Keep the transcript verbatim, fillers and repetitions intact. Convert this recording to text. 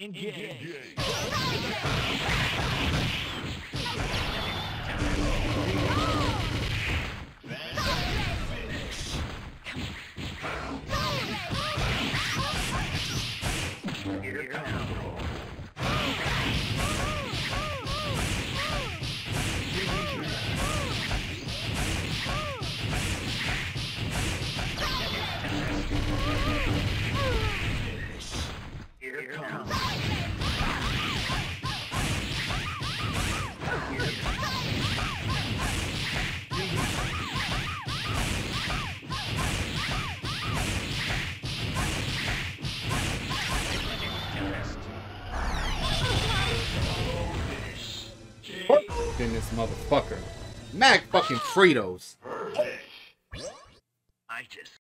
Engage. Here comes. Here comes. In this motherfucker. Mag fucking Fritos.